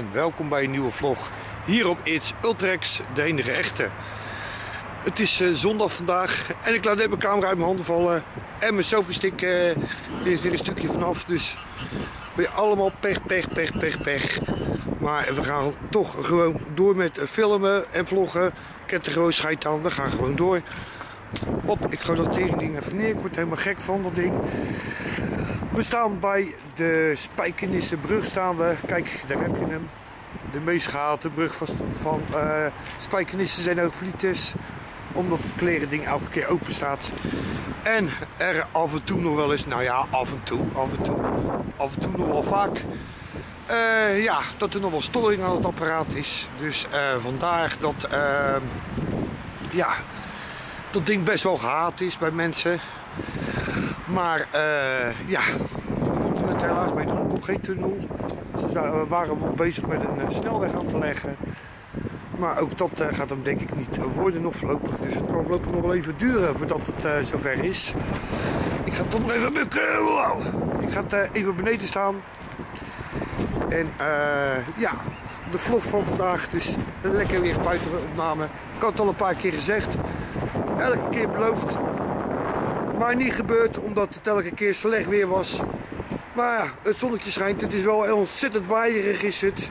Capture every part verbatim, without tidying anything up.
en welkom bij een nieuwe vlog hier op It's Ultrex, de enige echte. Het is uh, zondag vandaag en ik laat net mijn camera uit mijn handen vallen en mijn selfie stick uh, er is weer een stukje vanaf, dus weer allemaal pech, pech, pech, pech, pech. Maar we gaan toch gewoon door met filmen en vloggen. Ik heb er gewoon scheid aan, we gaan gewoon door. Op, ik ga dat ding even neer, ik word helemaal gek van dat ding. We staan bij de Spijkenissebrug staan we. Kijk, daar heb je hem. De meest gehate brug van, van uh, Spijkenisse zijn ook Vlieters. Omdat het klerending elke keer open staat. En er af en toe nog wel eens, nou ja, af en toe, af en toe, af en toe nog wel vaak. Uh, ja, dat er nog wel storing aan het apparaat is. Dus uh, vandaar dat, uh, ja, dat ding best wel gehaat is bij mensen. Maar uh, ja, we moeten het helaas mee doen. Er komt geen tunnel. We waren nog bezig met een uh, snelweg aan te leggen. Maar ook dat uh, gaat hem denk ik niet worden nog voorlopig. Dus het kan voorlopig nog wel even duren voordat het uh, zover is. Ik ga toch nog even bukken. Wow. Ik ga uh, even beneden staan. En uh, ja, de vlog van vandaag. Dus lekker weer buitenopname. Ik had het al een paar keer gezegd. Elke keer beloofd. Maar niet gebeurd, omdat het elke keer slecht weer was. Maar ja, het zonnetje schijnt. Het is wel ontzettend waaierig is het.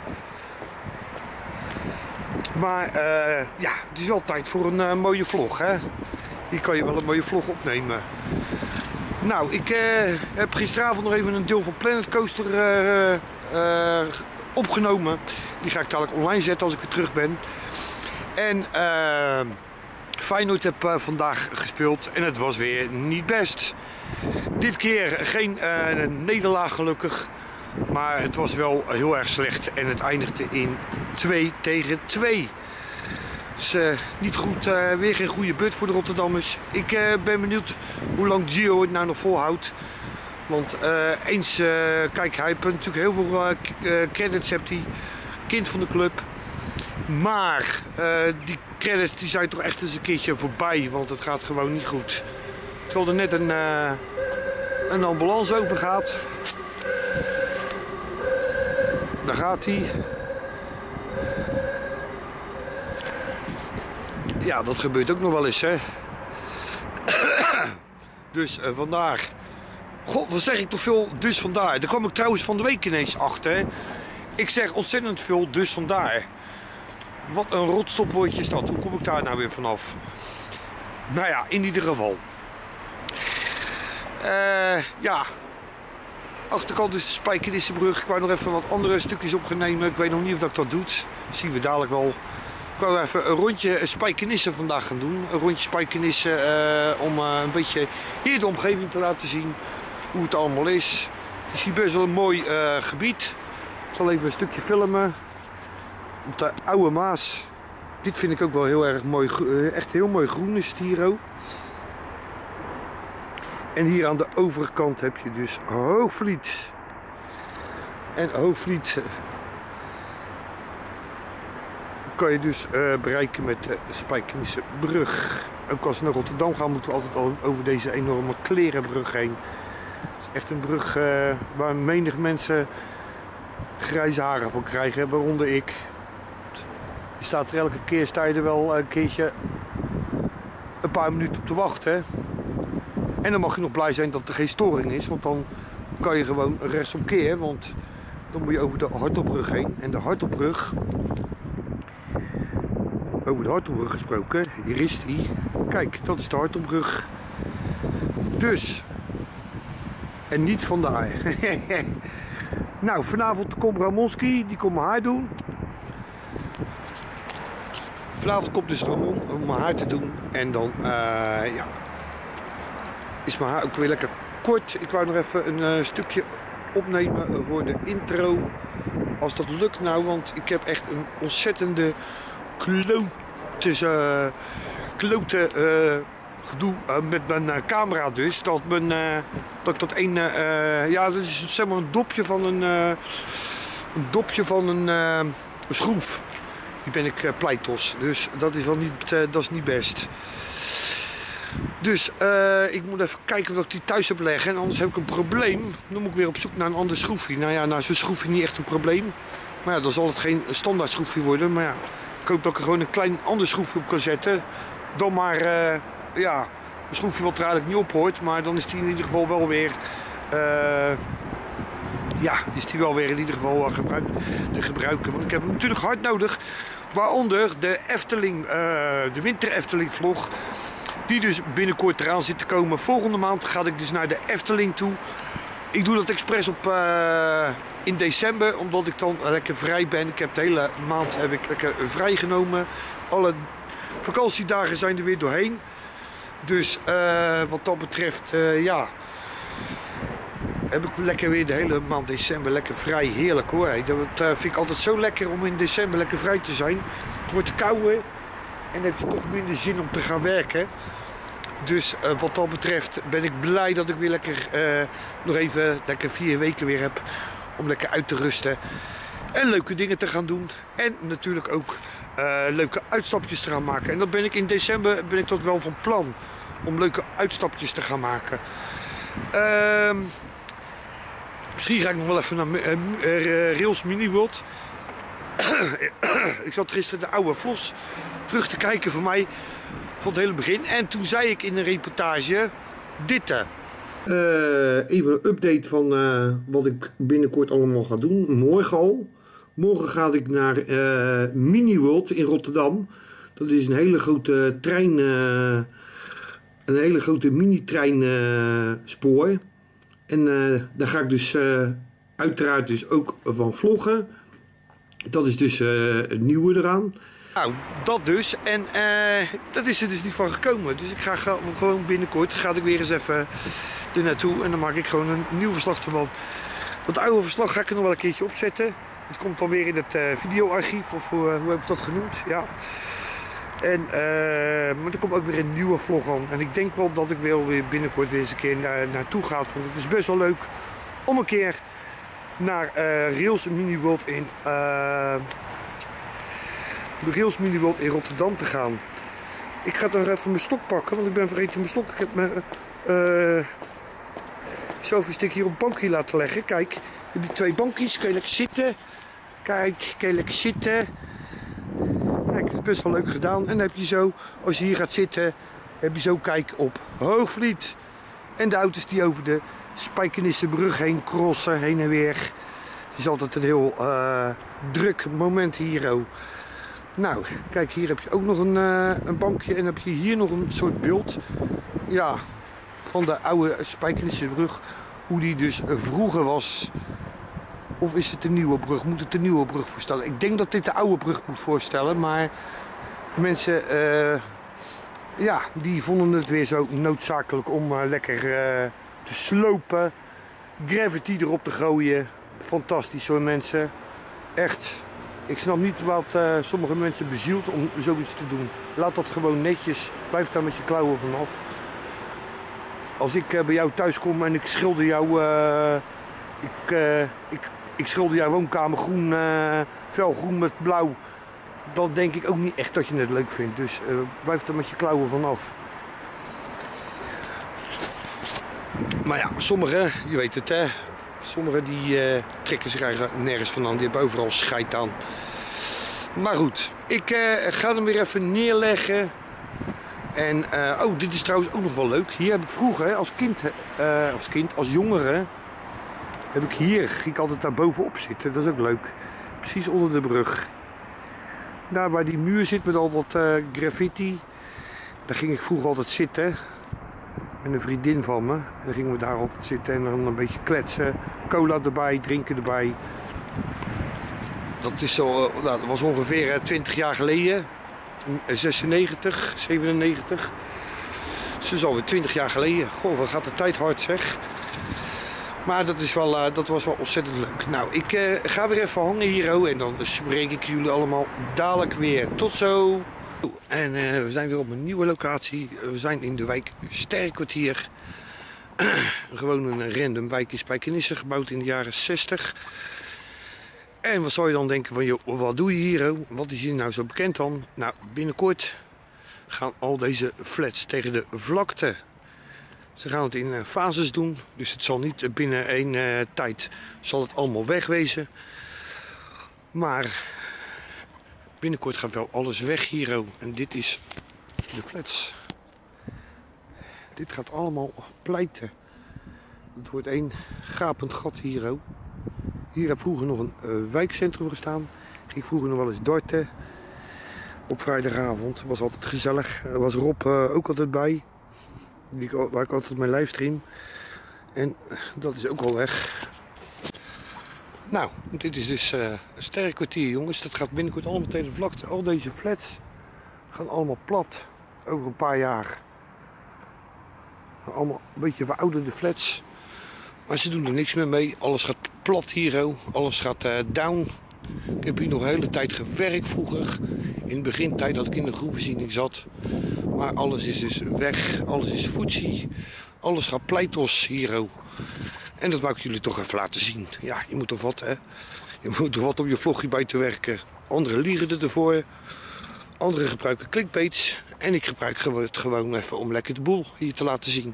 Maar uh, ja, het is wel tijd voor een uh, mooie vlog, hè. Hier kan je wel een mooie vlog opnemen. Nou, ik uh, heb gisteravond nog even een deel van Planet Coaster uh, uh, opgenomen. Die ga ik dadelijk online zetten als ik weer terug ben. En uh, Feyenoord heb uh, vandaag gespeeld en het was weer niet best. Dit keer geen uh, nederlaag gelukkig, maar het was wel heel erg slecht en het eindigde in twee tegen twee. Dus uh, niet goed, uh, weer geen goede beurt voor de Rotterdammers. Ik uh, ben benieuwd hoe lang Gio het nou nog volhoudt. Want uh, eens, uh, kijk, hij heeft natuurlijk heel veel uh, credits, hebt hij, kind van de club. Maar uh, die credits die zijn toch echt eens een keertje voorbij, want het gaat gewoon niet goed. Terwijl er net een, uh, een ambulance over gaat. Daar gaat hij. Ja, dat gebeurt ook nog wel eens, hè. Dus uh, vandaag. God, wat zeg ik toch veel, dus vandaar. Daar kwam ik trouwens van de week ineens achter. Hè. Ik zeg ontzettend veel, dus vandaar. Wat een rotstopwoordje is dat. Hoe kom ik daar nou weer vanaf? Nou ja, in ieder geval. Uh, ja. Achterkant is de Spijkenissebrug. Ik wou nog even wat andere stukjes opnemen. Ik weet nog niet of dat ik dat doe. Dat zien we dadelijk wel. Ik wou even een rondje Spijkenisse vandaag gaan doen. Een rondje Spijkenisse uh, om uh, een beetje hier de omgeving te laten zien. Hoe het allemaal is. Het is hier best wel een mooi uh, gebied. Ik zal even een stukje filmen. Op de Oude Maas. Dit vind ik ook wel heel erg mooi. Echt heel mooi groen is het hier ook. En hier aan de overkant heb je dus Hoogvliet. En Hoogvliet kan je dus uh, bereiken met de Spijkenissebrug. Ook als we naar Rotterdam gaan moeten we altijd al over deze enorme klerenbrug heen. Het is echt een brug uh, waar menig mensen grijze haren van krijgen, waaronder ik. Je staat er elke keer, sta je er wel een keertje een paar minuten op te wachten. Hè? En dan mag je nog blij zijn dat er geen storing is, want dan kan je gewoon rechtsomkeer, want dan moet je over de Hartelbrug heen. En de Hartelbrug, over de Hartelbrug gesproken, hier is die. Kijk, dat is de Hartelbrug. Dus, en niet vandaar. Nou, vanavond komt Ramonski, die komt mijn haar doen. Vanavond komt dus Ramon om mijn haar te doen. En dan, uh, ja, is mijn haar ook weer lekker kort. Ik wou nog even een uh, stukje opnemen voor de intro. Als dat lukt nou, want ik heb echt een ontzettende klote, uh, klote uh, gedoe uh, met mijn uh, camera dus. Dat, mijn, uh, dat ik dat een, uh, ja, dat is zeg maar een dopje van een, uh, een dopje van een, uh, een schroef. Die ben ik uh, pleitos, dus dat is wel niet, uh, dat is niet best. Dus uh, ik moet even kijken of ik die thuis heb leggen. En anders heb ik een probleem. Dan moet ik weer op zoek naar een ander schroefje. Nou ja, nou zo'n schroefje niet echt een probleem. Maar ja, dan zal het geen standaard schroefje worden. Maar ja, ik hoop dat ik er gewoon een klein ander schroefje op kan zetten. Dan maar, uh, ja, een schroefje wat er eigenlijk niet op hoort. Maar dan is die in ieder geval wel weer, uh, ja, is die wel weer in ieder geval uh, gebruik, te gebruiken. Want ik heb hem natuurlijk hard nodig. Waaronder de Efteling, uh, de Winter Efteling vlog. Die dus binnenkort eraan zit te komen. Volgende maand ga ik dus naar de Efteling toe. Ik doe dat expres op uh, in december, omdat ik dan lekker vrij ben. Ik heb de hele maand heb ik lekker vrij genomen. Alle vakantiedagen zijn er weer doorheen. Dus uh, wat dat betreft, uh, ja, heb ik lekker weer de hele maand december lekker vrij. Heerlijk hoor. Dat uh, vind ik altijd zo lekker om in december lekker vrij te zijn. Het wordt kouder en dan heb je toch minder zin om te gaan werken. Dus uh, wat dat betreft ben ik blij dat ik weer lekker uh, nog even lekker vier weken weer heb om lekker uit te rusten en leuke dingen te gaan doen en natuurlijk ook uh, leuke uitstapjes te gaan maken. En dat ben ik in december ben ik dat wel van plan om leuke uitstapjes te gaan maken. Uh, misschien ga ik nog wel even naar uh, uh, Rails Mini World. Ik zat gisteren de oude vlogs terug te kijken van mij. Van het hele begin. En toen zei ik in een reportage dit. Uh, even een update van uh, wat ik binnenkort allemaal ga doen. Morgen al. Morgen ga ik naar uh, Mini World in Rotterdam. Dat is een hele grote trein. Uh, een hele grote mini-trein uh, spoor. En uh, daar ga ik dus uh, uiteraard dus ook van vloggen. Dat is dus uh, het nieuwe eraan. Nou, dat dus. En uh, dat is er dus niet van gekomen. Dus ik ga gewoon binnenkort, ga ik weer eens even er naartoe. En dan maak ik gewoon een nieuw verslag ervan. Dat oude verslag ga ik er nog wel een keertje opzetten. Het komt dan weer in het uh, videoarchief. Of uh, hoe heb ik dat genoemd? Ja. En, uh, maar er komt ook weer een nieuwe vlog aan. En ik denk wel dat ik wel weer binnenkort weer eens een keer naar, naartoe ga. Want het is best wel leuk om een keer naar uh, Rails Mini World in... Uh, de Rails Mini World in Rotterdam te gaan. Ik ga nog even mijn stok pakken, want ik ben vergeten mijn stok. Ik heb mijn uh, selfie-stick hier op een bankje laten leggen. Kijk, heb je twee bankjes, kun je lekker zitten. Kijk, kun je lekker zitten. Kijk, het is best wel leuk gedaan. En dan heb je zo, als je hier gaat zitten, heb je zo kijk op Hoogvliet. En de auto's die over de Spijkenissebrug heen crossen, heen en weer. Het is altijd een heel uh, druk moment hier. Oh. Nou, kijk, hier heb je ook nog een, uh, een bankje en heb je hier nog een soort beeld, ja, van de oude Spijkenissebrug, hoe die dus vroeger was. Of is het de nieuwe brug? Moet het de nieuwe brug voorstellen? Ik denk dat dit de oude brug moet voorstellen, maar mensen, uh, ja, die vonden het weer zo noodzakelijk om uh, lekker uh, te slopen, gravity erop te gooien. Fantastisch hoor mensen, echt. Ik snap niet wat uh, sommige mensen bezielt om zoiets te doen. Laat dat gewoon netjes. Blijf daar met je klauwen vanaf. Als ik uh, bij jou thuis kom en ik schilder jou... Uh, ik, uh, ik, ik schilder jouw woonkamer groen, uh, felgroen met blauw. Dan denk ik ook niet echt dat je het leuk vindt. Dus uh, blijf daar met je klauwen vanaf. Maar ja, sommigen, je weet het hè. Sommigen die uh, trekken zich eigenlijk nergens van aan. Die hebben overal scheid aan. Maar goed, ik uh, ga hem weer even neerleggen. En, uh, oh, dit is trouwens ook nog wel leuk. Hier heb ik vroeger als kind, uh, als kind, als jongere, heb ik hier, ging ik altijd daar bovenop zitten. Dat is ook leuk. Precies onder de brug. Daar waar die muur zit met al dat uh, graffiti. Daar ging ik vroeger altijd zitten. Met een vriendin van me. En dan gingen we daar altijd zitten en dan een beetje kletsen. Cola erbij, drinken erbij. Dat is zo, nou, dat was ongeveer twintig jaar geleden. zesennegentig, zevenennegentig. Dus dat is alweer twintig jaar geleden. Goh, wat gaat de tijd hard zeg. Maar dat, is wel, uh, dat was wel ontzettend leuk. Nou, ik uh, ga weer even hangen hier. Oh, en dan spreek ik jullie allemaal dadelijk weer. Tot zo. En uh, we zijn weer op een nieuwe locatie. We zijn in de wijk Sterrenkwartier. Gewoon een random wijk in Spijkenisse, gebouwd in de jaren zestig. En wat zou je dan denken van, joh, wat doe je hier? Oh? Wat is hier nou zo bekend dan? Nou, binnenkort gaan al deze flats tegen de vlakte. Ze gaan het in fases doen, dus het zal niet binnen één uh, tijd zal het allemaal wegwezen. Maar binnenkort gaat wel alles weg hier. Oh. En dit is de flats. Dit gaat allemaal pleiten. Het wordt één gapend gat hier. Oh. Hier heb vroeger nog een uh, wijkcentrum gestaan. Ging vroeger nog wel eens darten. Op vrijdagavond. Was altijd gezellig. Er was Rob uh, ook altijd bij. Die, waar ik altijd mijn livestream. En dat is ook al weg. Nou, dit is dus uh, een sterrenkwartier, jongens. Dat gaat binnenkort allemaal tegen de vlakte. Al deze flats gaan allemaal plat. Over een paar jaar. Allemaal een beetje verouderde flats. Maar ze doen er niks meer mee. Alles gaat plat hier. Oh. Alles gaat uh, down. Ik heb hier nog een hele tijd gewerkt vroeger. In de begintijd dat ik in de groenvoorziening zat. Maar alles is dus weg. Alles is foetsie. Alles gaat pleitos hier. Oh. En dat wou ik jullie toch even laten zien. Ja, je moet toch wat, hè. Je moet toch wat om je vlogje bij te werken. Anderen liegen ervoor. Anderen gebruiken clickbaits. En ik gebruik het gewoon even om lekker de boel hier te laten zien.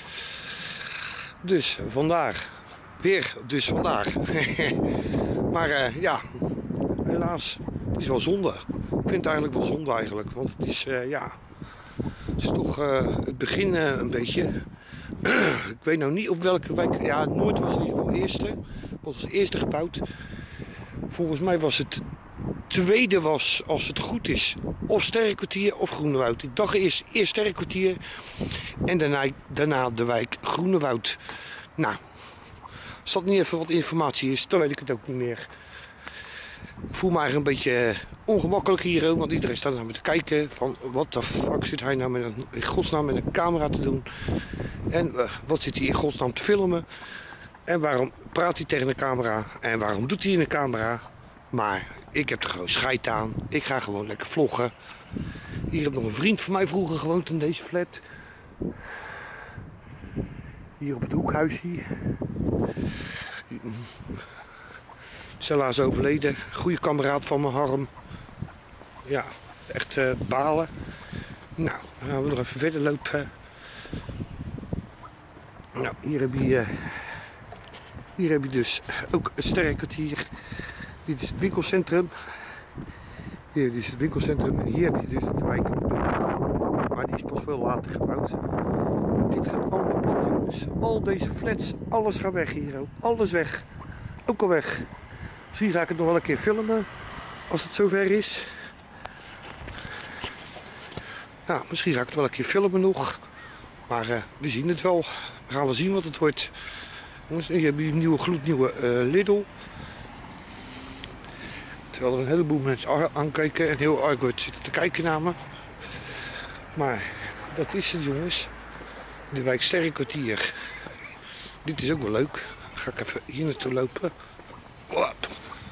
Dus vandaar. Weer dus vandaar. Maar uh, ja, helaas. Het is wel zonde. Ik vind het eigenlijk wel zonde eigenlijk. Want het is, uh, ja... Het is toch uh, het begin uh, een beetje... Ik weet nou niet op welke wijk... Ja, Noord was in ieder geval eerste. Was als eerste gebouwd. Volgens mij was het... Tweede was, als het goed is, of Sterrenkwartier of Groenewoud. Ik dacht eerst, eerst Sterrenkwartier en daarna, daarna de wijk Groenewoud. Nou, als dat niet even wat informatie is, dan weet ik het ook niet meer. Ik voel me eigenlijk een beetje ongemakkelijk hier, want iedereen staat naar me te kijken van wat de fuck zit hij nou met een, in godsnaam met een camera te doen. En uh, wat zit hij in godsnaam te filmen. En waarom praat hij tegen de camera en waarom doet hij in de camera. Maar ik heb er gewoon scheid aan. Ik ga gewoon lekker vloggen. Hier heb nog een vriend van mij vroeger gewoond in deze flat. Hier op het hoekhuisje. Is helaas overleden. Goede kameraad van me, Harm. Ja, echt uh, balen. Nou, dan gaan we nog even verder lopen. Nou, hier heb je, uh, hier heb je dus ook een sterrenkwartier. Dit is het winkelcentrum. Hier is het winkelcentrum en hier heb je dus de wijk. Maar die is pas veel later gebouwd. Dit gaat allemaal plat, jongens. Al deze flats, alles gaat weg hier. Alles weg. Ook al weg. Misschien ga ik het nog wel een keer filmen. Als het zover is. Ja, misschien ga ik het wel een keer filmen nog. Maar uh, we zien het wel. We gaan wel zien wat het wordt. Jongens, hier hebben we een nieuwe gloednieuwe uh, Lidl. Terwijl er een heleboel mensen aankijken en heel argward zitten te kijken naar me. Maar dat is het, jongens. De wijk Sterrenkwartier. Dit is ook wel leuk. Dan ga ik even hier naartoe lopen. Hop.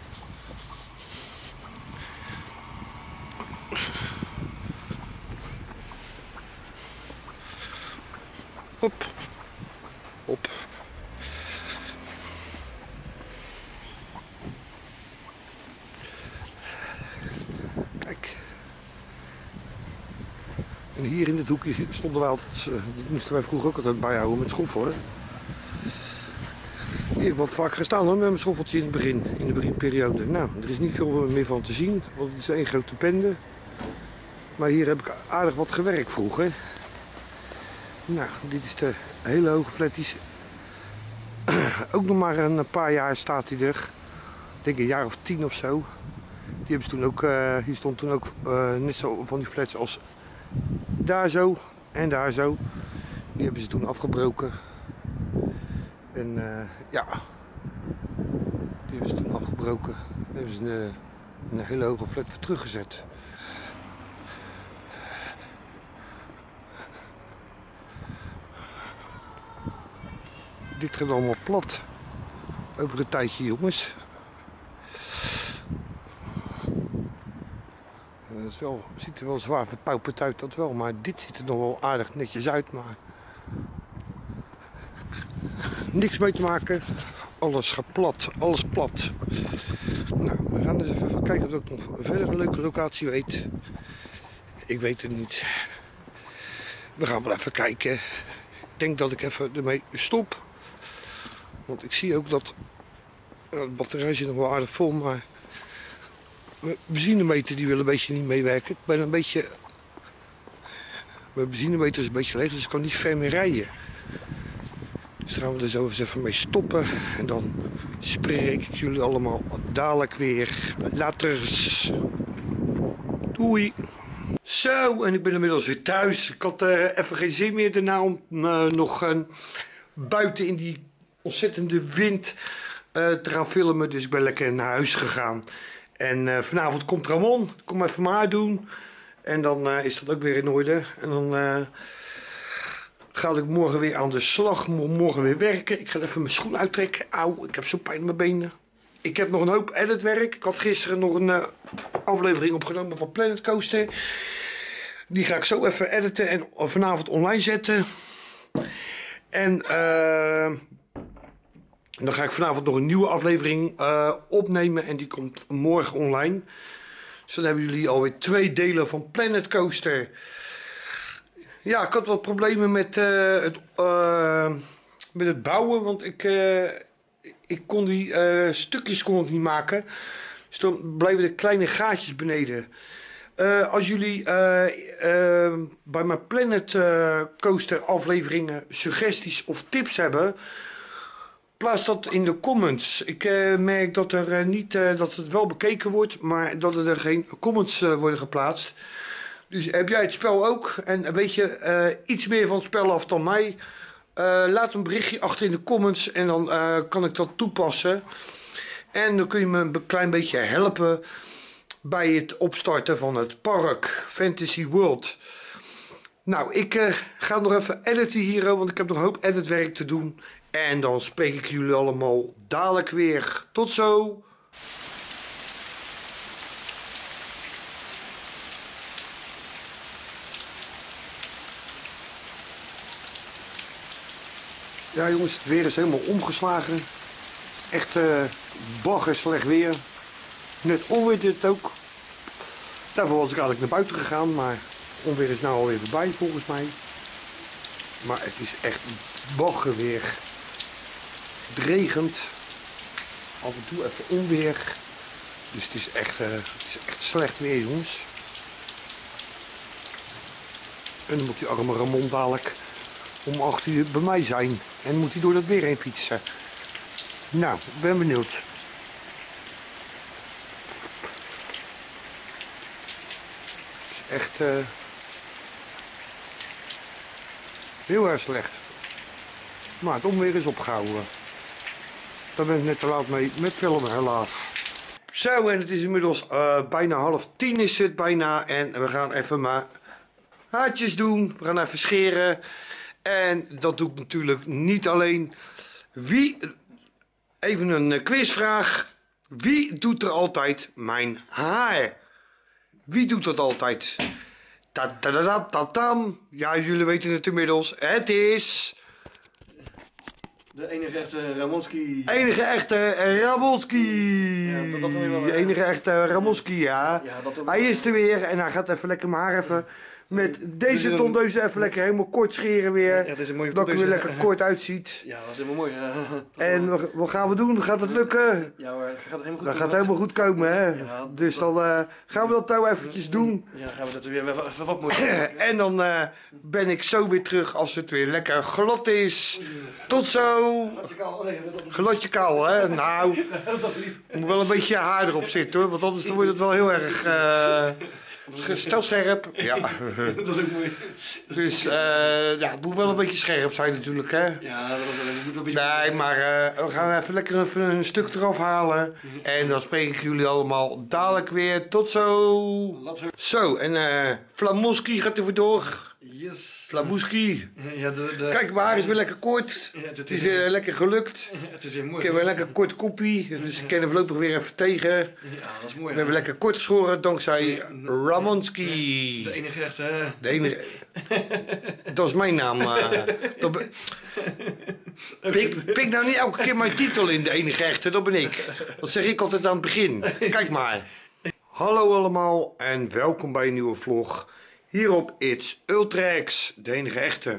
Hop. Hop. Kijk. En hier in dit hoekje stonden wij altijd, uh, dat moesten wij vroeger ook altijd bijhouden met schoffelen. Hier heb ik wat vaak gestaan hoor, met mijn schoffeltje in het begin, in de beginperiode. Nou, er is niet veel meer van te zien, want het is één grote bende. Maar hier heb ik aardig wat gewerkt vroeger. Nou, dit is de hele hoge flatties. Ook nog maar een paar jaar staat hij er. Ik denk een jaar of tien of zo. Die hebben ze toen ook, uh, hier stond toen ook uh, net zo van die flats als daar zo en daar zo. Die hebben ze toen afgebroken. En uh, ja, die hebben ze toen afgebroken. Daar hebben ze een, een hele hoge flat voor teruggezet. Dit gaat allemaal plat. Over een tijdje, jongens. Het is wel, ziet er wel zwaar verpauperd uit, dat wel. Maar dit ziet er nog wel aardig netjes uit. Maar niks mee te maken. Alles gaat plat. Alles plat. Nou, we gaan eens even kijken of ik nog verder een leuke locatie weet. Ik weet het niet. We gaan wel even kijken. Ik denk dat ik even ermee stop. Want ik zie ook dat het batterij zit nog wel aardig vol, maar Mijn benzinemeter die wil een beetje niet meewerken. Ik ben een beetje... Mijn benzinemeter is een beetje leeg, dus ik kan niet ver meer rijden. Dus daar gaan we er zo eens even mee stoppen. En dan spreek ik jullie allemaal dadelijk weer. Laters. Doei. Zo, en ik ben inmiddels weer thuis. Ik had uh, even geen zin meer daarna om uh, nog uh, buiten in die ontzettende wind uh, te gaan filmen. Dus ik ben lekker naar huis gegaan. En uh, vanavond komt Ramon. Kom even mijn haar doen. En dan uh, is dat ook weer in orde. En dan uh, ga ik morgen weer aan de slag. Morgen weer werken. Ik ga even mijn schoen uittrekken. Auw, ik heb zo'n pijn in mijn benen. Ik heb nog een hoop editwerk. Ik had gisteren nog een uh, aflevering opgenomen van Planet Coaster. Die ga ik zo even editen en vanavond online zetten. En uh, dan ga ik vanavond nog een nieuwe aflevering uh, opnemen. En die komt morgen online. Dus dan hebben jullie alweer twee delen van Planet Coaster. Ja, ik had wat problemen met, uh, het, uh, met het bouwen. Want ik... Uh, Ik kon die uh, stukjes kon ik niet maken. Dus dan blijven er kleine gaatjes beneden. Uh, als jullie uh, uh, bij mijn Planet uh, Coaster afleveringen suggesties of tips hebben, plaats dat in de comments. Ik uh, merk dat, er, uh, niet, uh, dat het wel bekeken wordt, maar dat er geen comments uh, worden geplaatst. Dus heb jij het spel ook en weet je uh, iets meer van het spel af dan mij? Uh, laat een berichtje achter in de comments en dan uh, kan ik dat toepassen. En dan kun je me een klein beetje helpen bij het opstarten van het park Fantasy World. Nou, ik uh, ga nog even editen hier, want ik heb nog een hoop editwerk te doen. En dan spreek ik jullie allemaal dadelijk weer. Tot zo! Ja jongens, het weer is helemaal omgeslagen. Echt uh, bagger slecht weer. Net onweer dit ook. Daarvoor was ik eigenlijk naar buiten gegaan, maar onweer is nou alweer voorbij volgens mij. Maar het is echt bagger weer. Het regent. Af en toe even onweer. Dus het is echt, uh, het is echt slecht weer jongens. En dan moet die arme Ramon dadelijk om acht uur bij mij zijn. En moet hij door dat weer heen fietsen. Nou, ik ben benieuwd. Het is echt uh, heel erg slecht. Maar het onweer is opgehouden. Daar ben ik net te laat mee met filmen helaas. Zo, en het is inmiddels uh, bijna half tien is het bijna. En we gaan even maar haartjes doen. We gaan even scheren. En dat doe ik natuurlijk niet alleen. Wie, even een quizvraag. Wie doet er altijd mijn haar? Wie doet dat altijd? Ta -ta -ta -ta -ta -tam. Ja, jullie weten het inmiddels. Het is... De enige echte Ramonski. Enige echte Ramonski. Ja, dat, dat wel, De enige echte Ramonski, ja. Ja, dat hij is er weer en hij gaat even lekker mijn haar even... Met deze tondeuze even lekker helemaal kort scheren weer. Ja, deze mooie dat het er weer lekker kort uitziet. Ja, dat is helemaal mooi. En wat, wat gaan we doen? Gaat het lukken? Ja hoor, gaat het helemaal goed. Dat gaat helemaal goed komen, hè? Ja, dus dan uh, gaan we dat nou eventjes doen. Ja, gaan we dat weer even wat mooier. En dan uh, ben ik zo weer terug als het weer lekker glad is. Tot zo! Glotje kaal, hè? Nou, er moet wel een beetje haar erop zitten, hoor. Want anders dan wordt het wel heel erg... Uh, Stel scherp. Ja. Dat is ook mooi. Dus uh, ja, het moet wel een beetje scherp zijn natuurlijk, hè? Ja, dat moet wel een beetje... Nee, maar uh, we gaan even lekker even een stuk eraf halen. Mm-hmm. En dan spreek ik jullie allemaal dadelijk weer. Tot zo! Zo, en uh, Flamoski gaat er weer door. Yes. Flamoski. Ja, de, de... Kijk, mijn haar is weer lekker kort. Ja, het, het is weer lekker gelukt. Ja, het is weer mooi. Ik heb weer lekker kort koppie, dus ik ken hem voorlopig weer even tegen. Ja, dat is mooi. We hebben lekker kort geschoren dankzij Ramonski. De enige echte, hè? De enige... Dat is mijn naam. Uh, dat be... pik, pik nou niet elke keer mijn titel in, de enige echte, dat ben ik. Dat zeg ik altijd aan het begin. Kijk maar. Hallo allemaal en welkom bij een nieuwe vlog. Hier op It's Ultrax, de enige echte.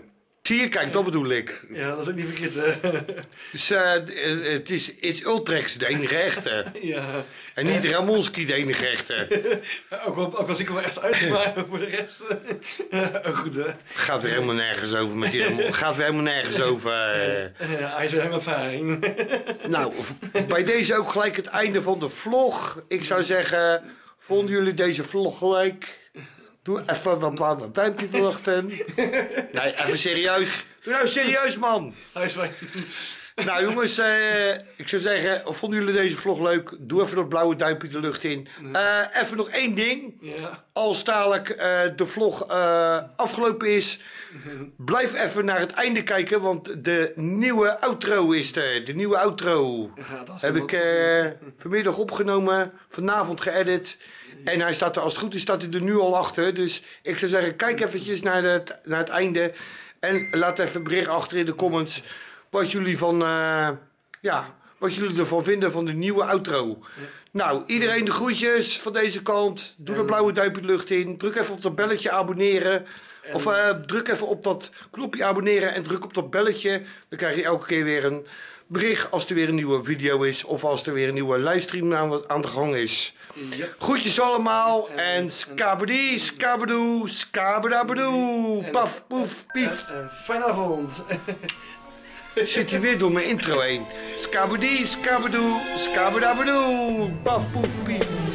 Zie je, kijk, dat bedoel ik. Ja, dat is ook niet verkeerd. Hè? Dus uh, het is It's Ultrex, de enige echte. Ja. En niet Ramonski, de enige echte. Ook al, ook al zie ik hem wel echt uitgemaakt voor de rest. uh, goed hè. Gaat weer helemaal nergens over met die Ramon. Gaat weer helemaal nergens over. Uh. Uh, hij is weer helemaal ervaring. Nou, bij deze ook gelijk het einde van de vlog. Ik zou zeggen, vonden jullie deze vlog gelijk? Doe even wat, wat, wat duimpje verwachten. Nee, even serieus. Doe nou serieus, man. Hij is fijn. Nou jongens, uh, ik zou zeggen, vonden jullie deze vlog leuk? Doe even dat blauwe duimpje de lucht in. Uh, even nog één ding. Ja. Als dadelijk uh, de vlog uh, afgelopen is, blijf even naar het einde kijken, want de nieuwe outro is er. De nieuwe outro Ja, dat is heb ik uh, vanmiddag opgenomen, vanavond geëdit. En hij staat er, als het goed is, staat hij er nu al achter. Dus ik zou zeggen, kijk eventjes naar het, naar het einde. En laat even een bericht achter in de comments wat jullie, van, uh, ja, wat jullie ervan vinden van de nieuwe outro. Ja. Nou, iedereen de groetjes van deze kant. Doe dat blauwe duimpje de lucht in. Druk even op dat belletje abonneren. En... Of uh, druk even op dat knopje abonneren en druk op dat belletje. Dan krijg je elke keer weer een bericht als er weer een nieuwe video is. Of als er weer een nieuwe livestream aan, aan de gang is. Ja. Groetjes allemaal. En, en skabedi, skabedoe, skabadabedoe. Paf, poef, pief. En, en, fijne avond. Zit hier weer door mijn intro heen. Skabedi, skabedoe, skabadabedoe. Paf, poef, pief.